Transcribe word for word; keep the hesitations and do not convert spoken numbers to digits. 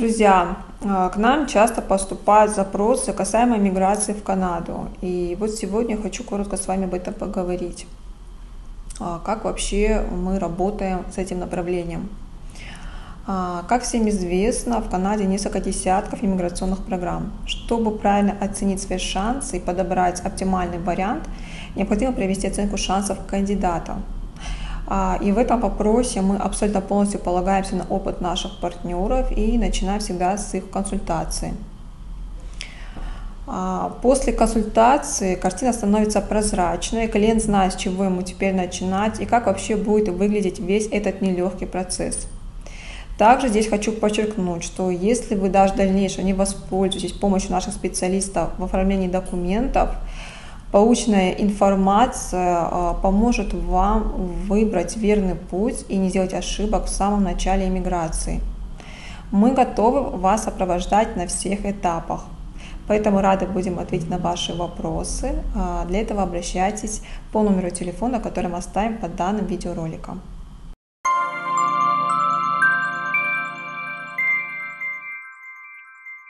Друзья, а, к нам часто поступают запросы касаемо миграции в Канаду. И вот сегодня хочу коротко с вами об этом поговорить. А, Как вообще мы работаем с этим направлением? А, Как всем известно, в Канаде несколько десятков иммиграционных программ. Чтобы правильно оценить свои шансы и подобрать оптимальный вариант, необходимо провести оценку шансов кандидата. А, И в этом вопросе мы абсолютно полностью полагаемся на опыт наших партнеров и начинаем всегда с их консультации. А, После консультации картина становится прозрачной, клиент знает, с чего ему теперь начинать и как вообще будет выглядеть весь этот нелегкий процесс. Также здесь хочу подчеркнуть, что если вы даже в дальнейшем не воспользуетесь помощью наших специалистов в оформлении документов, полученная информация а, поможет вам выбрать верный путь и не сделать ошибок в самом начале иммиграции. Мы готовы вас сопровождать на всех этапах, поэтому рады будем ответить на ваши вопросы. А, Для этого обращайтесь по номеру телефона, который мы оставим под данным видеороликом.